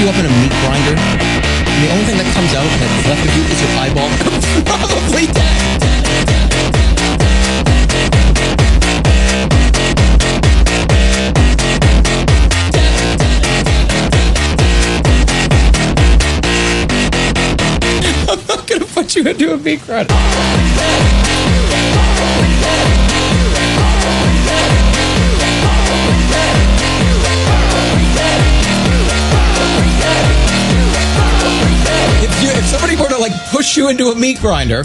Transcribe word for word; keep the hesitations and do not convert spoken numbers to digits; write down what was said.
you up in a meat grinder, and the only thing that comes out that's left of you is your eyeball, probably dead. I'm not gonna put you into a meat grinder. If, you, if somebody were to like push you into a meat grinder